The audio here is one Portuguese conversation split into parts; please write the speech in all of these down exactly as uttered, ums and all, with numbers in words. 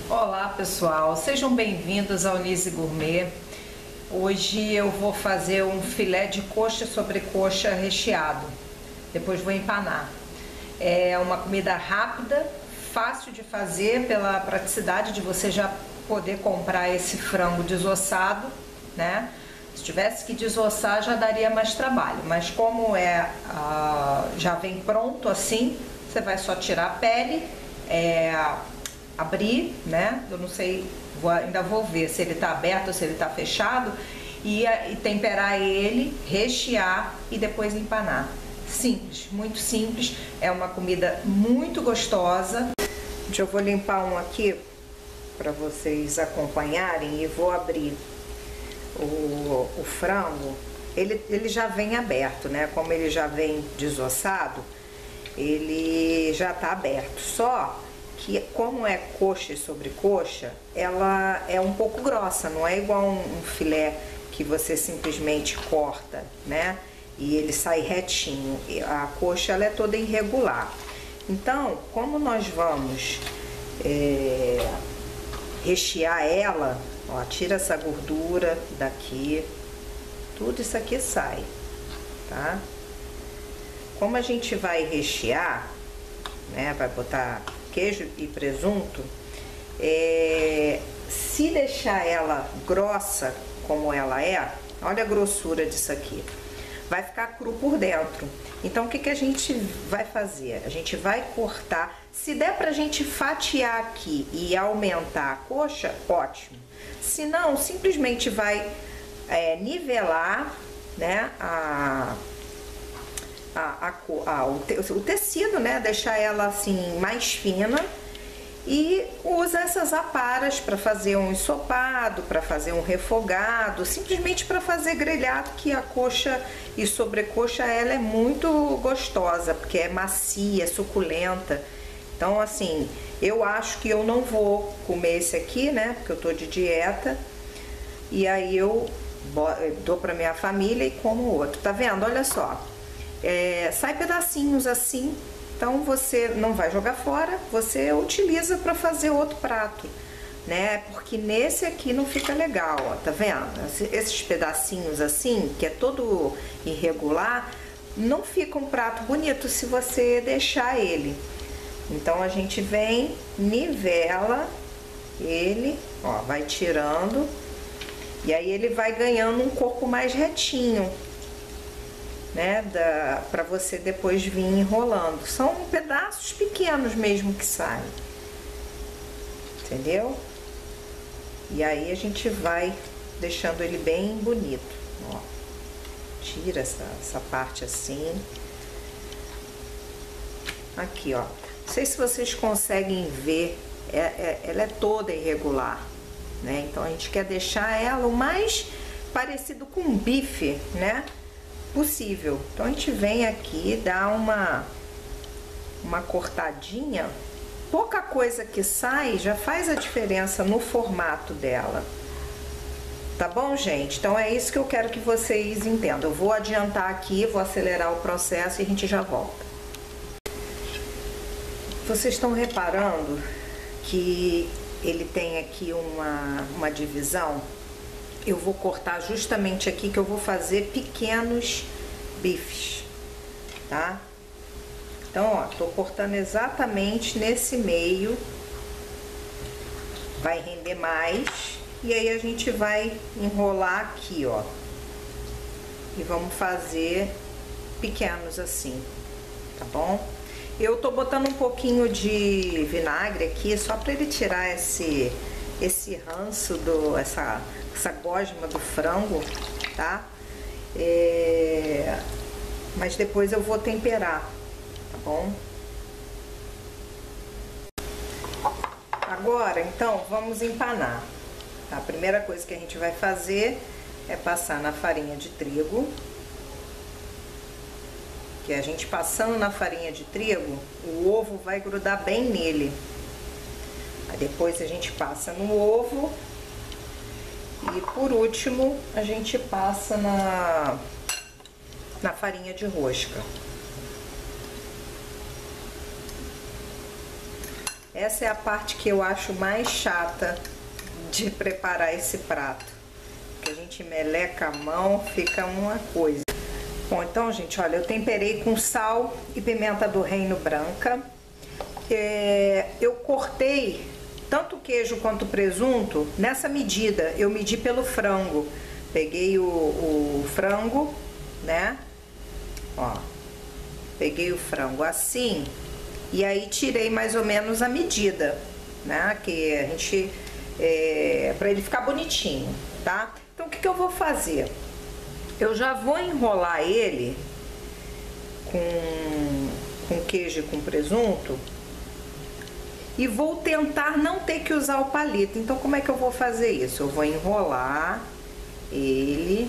Olá pessoal, sejam bem-vindos ao Nise Gourmet. Hoje eu vou fazer um filé de coxa sobre coxa recheado, depois vou empanar. É uma comida rápida, fácil de fazer pela praticidade de você já poder comprar esse frango desossado, né? Se tivesse que desossar já daria mais trabalho, mas como é ah, já vem pronto assim, você vai só tirar a pele, é, abrir, né? Eu não sei, vou, ainda vou ver se ele tá aberto ou se ele tá fechado e, e temperar ele, rechear e depois empanar. Simples, muito simples, é uma comida muito gostosa. Eu vou limpar um aqui para vocês acompanharem e vou abrir o, o frango. Ele, ele já vem aberto, né? Como ele já vem desossado, ele já tá aberto. Só que como é coxa e sobrecoxa, ela é um pouco grossa, não é igual um, um filé que você simplesmente corta, né? E ele sai retinho. A coxa ela é toda irregular. Então, como nós vamos é, rechear ela, ó, tira essa gordura daqui, tudo isso aqui sai, tá? Como a gente vai rechear, né? Vai botar queijo e presunto, é, se deixar ela grossa como ela é, olha a grossura disso aqui, vai ficar cru por dentro. Então o que que a gente vai fazer? A gente vai cortar, se der pra gente fatiar aqui e aumentar a coxa, ótimo. Se não, simplesmente vai é, nivelar, né, a A, a, a, o, te, o tecido, né? Deixar ela assim mais fina e usa essas aparas para fazer um ensopado, para fazer um refogado, simplesmente para fazer grelhado, que a coxa e sobrecoxa ela é muito gostosa, porque é macia, é suculenta. Então assim, eu acho que eu não vou comer esse aqui, né? Porque eu tô de dieta. E aí eu dou para minha família e como o outro. Tá vendo? Olha só. É, sai pedacinhos assim, então você não vai jogar fora, você utiliza para fazer outro prato, né? Porque nesse aqui não fica legal, ó, tá vendo? Esses pedacinhos assim, que é todo irregular, não fica um prato bonito se você deixar ele. Então a gente vem, nivela ele, ó, vai tirando, e aí ele vai ganhando um corpo mais retinho, né, da, para você depois vir enrolando. São pedaços pequenos mesmo que saem, entendeu? E aí a gente vai deixando ele bem bonito, ó. Tira essa, essa parte assim. Aqui, ó. Não sei se vocês conseguem ver, é, é, ela é toda irregular, né? Então a gente quer deixar ela o mais parecido com um bife, né? Possível. Então a gente vem aqui, dá uma uma cortadinha, pouca coisa que sai já faz a diferença no formato dela, tá bom, gente? Então é isso que eu quero que vocês entendam. Eu vou adiantar aqui, vou acelerar o processo e a gente já volta. Vocês estão reparando que ele tem aqui uma, uma divisão? Eu vou cortar justamente aqui, que eu vou fazer pequenos bifes, tá? Então, ó, tô cortando exatamente nesse meio, vai render mais, e aí a gente vai enrolar aqui, ó, e vamos fazer pequenos assim, tá bom? Eu tô botando um pouquinho de vinagre aqui, só para ele tirar esse, esse ranço, do, essa... essa gosma do frango, tá? É... Mas depois eu vou temperar, tá bom? Agora, então, vamos empanar. A primeira coisa que a gente vai fazer é passar na farinha de trigo. Que a gente passando na farinha de trigo, o ovo vai grudar bem nele. Aí depois a gente passa no ovo. E por último, a gente passa na, na farinha de rosca. Essa é a parte que eu acho mais chata de preparar esse prato. Que a gente meleca a mão, fica uma coisa. Bom, então, gente, olha, eu temperei com sal e pimenta do reino branca. É, eu cortei tanto o queijo quanto o presunto nessa medida. Eu medi pelo frango. Peguei o, o frango, né? Ó, peguei o frango assim e aí tirei mais ou menos a medida, né? Que a gente, é, para ele ficar bonitinho, tá? Então, o que que eu vou fazer? Eu já vou enrolar ele com, com queijo e com presunto e vou tentar não ter que usar o palito. Então, como é que eu vou fazer isso? Eu vou enrolar ele,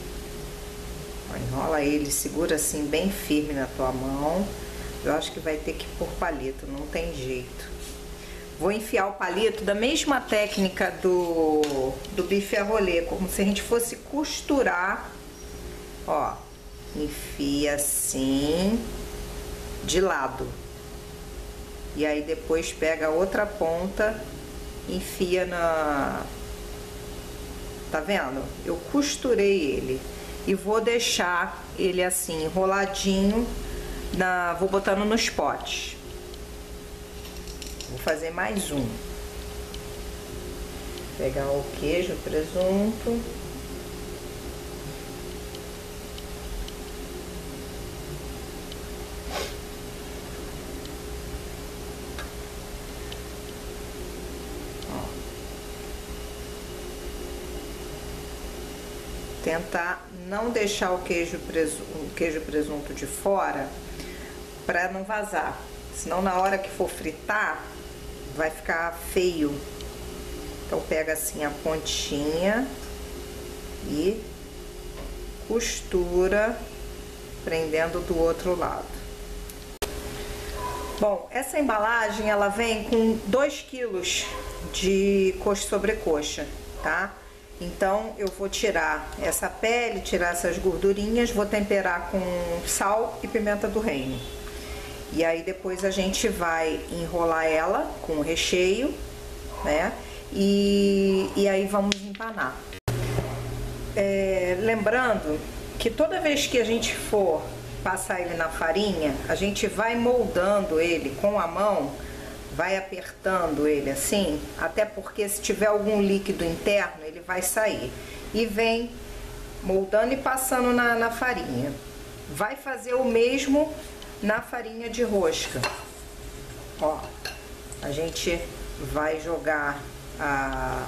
enrola ele, segura assim bem firme na tua mão. Eu acho que vai ter que pôr palito, não tem jeito. Vou enfiar o palito da mesma técnica do, do bife à rolê, como se a gente fosse costurar. Ó, enfia assim, de lado. E aí depois pega a outra ponta, enfia na... Tá vendo? Eu costurei ele. E vou deixar ele assim, enroladinho, na... vou botando nos potes. Vou fazer mais um. Pegar o queijo, o presunto. Tentar não deixar o queijo, presunto, o queijo presunto de fora para não vazar, senão na hora que for fritar vai ficar feio. Então pega assim a pontinha e costura prendendo do outro lado. Bom, essa embalagem ela vem com dois quilos de coxa sobre coxa, tá? Então eu vou tirar essa pele, tirar essas gordurinhas, vou temperar com sal e pimenta do reino. E aí depois a gente vai enrolar ela com o recheio, né? E, e aí vamos empanar. É, lembrando que toda vez que a gente for passar ele na farinha, a gente vai moldando ele com a mão, vai apertando ele assim, até porque se tiver algum líquido interno, ele vai sair. E vem moldando e passando na, na farinha. Vai fazer o mesmo na farinha de rosca. Ó, a gente vai jogar a,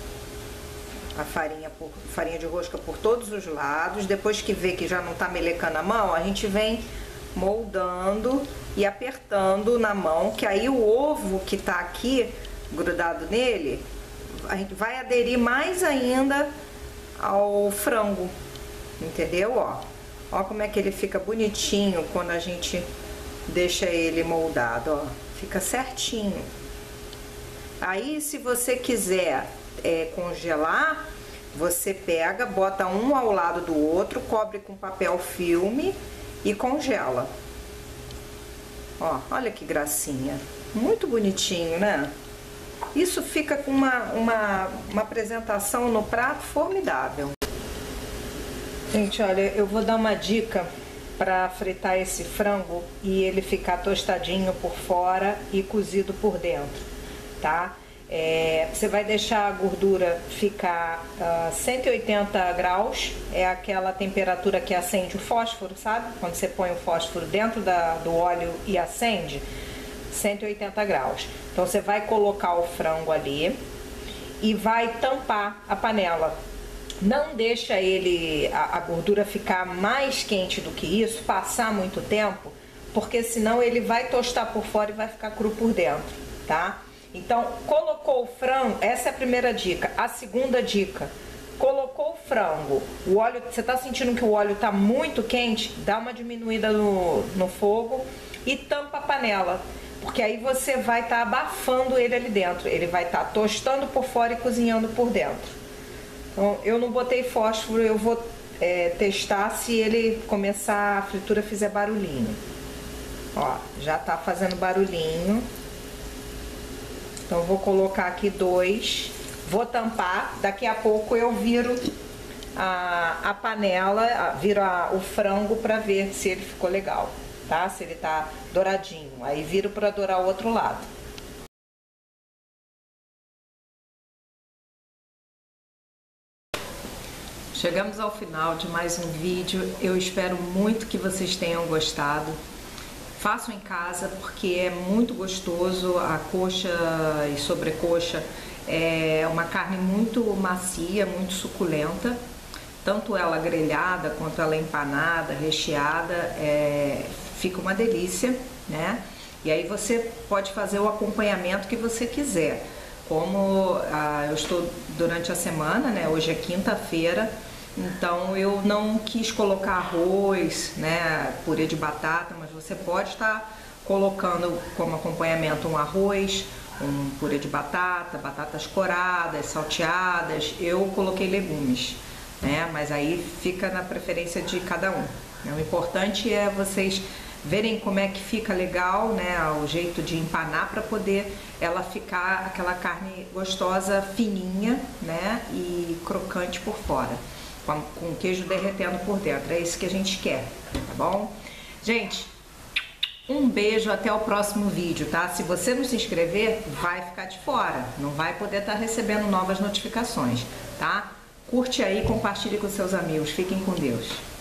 a farinha, por, farinha de rosca por todos os lados. Depois que vê que já não tá melecando a mão, a gente vem moldando e apertando na mão, que aí o ovo que tá aqui grudado nele, a gente vai aderir mais ainda ao frango, entendeu? Ó, ó como é que ele fica bonitinho quando a gente deixa ele moldado, ó, fica certinho. Aí, se você quiser é, congelar, você pega, bota um ao lado do outro, cobre com papel filme e congela. Ó, olha que gracinha. Muito bonitinho, né? Isso fica com uma, uma, uma apresentação no prato formidável. Gente, olha, eu vou dar uma dica para fritar esse frango e ele ficar tostadinho por fora e cozido por dentro, tá? É, você vai deixar a gordura ficar a uh, cento e oitenta graus, é aquela temperatura que acende o fósforo, sabe? Quando você põe o fósforo dentro da, do óleo e acende, cento e oitenta graus. Então você vai colocar o frango ali e vai tampar a panela. Não deixa ele, a, a gordura ficar mais quente do que isso, passar muito tempo, porque senão ele vai tostar por fora e vai ficar cru por dentro, tá? Então, colocou o frango, essa é a primeira dica. A segunda dica, colocou o frango, o óleo, você tá sentindo que o óleo tá muito quente, dá uma diminuída no, no fogo e tampa a panela, porque aí você vai estar tá abafando ele ali dentro, ele vai estar tá tostando por fora e cozinhando por dentro. Então, eu não botei fósforo, eu vou é, testar se ele começar, a fritura fizer barulhinho. Ó, já tá fazendo barulhinho. Então eu vou colocar aqui dois, vou tampar, daqui a pouco eu viro a, a panela, viro a, o frango para ver se ele ficou legal, tá? Se ele tá douradinho, aí viro para dourar o outro lado. Chegamos ao final de mais um vídeo, eu espero muito que vocês tenham gostado. Façam em casa porque é muito gostoso, a coxa e sobrecoxa é uma carne muito macia, muito suculenta. Tanto ela grelhada quanto ela empanada, recheada, é, fica uma delícia, né? E aí você pode fazer o acompanhamento que você quiser. Como ah, eu estou durante a semana, né? Hoje é quinta-feira. Então eu não quis colocar arroz, né, purê de batata, mas você pode estar colocando como acompanhamento um arroz, um purê de batata, batatas coradas, salteadas. Eu coloquei legumes, né, mas aí fica na preferência de cada um. O importante é vocês verem como é que fica legal, né, o jeito de empanar para poder ela ficar aquela carne gostosa, fininha, né, e crocante por fora. Com o queijo derretendo por dentro, é isso que a gente quer, tá bom? Gente, um beijo, até o próximo vídeo, tá? Se você não se inscrever, vai ficar de fora, não vai poder estar recebendo novas notificações, tá? Curte aí, compartilhe com seus amigos, fiquem com Deus.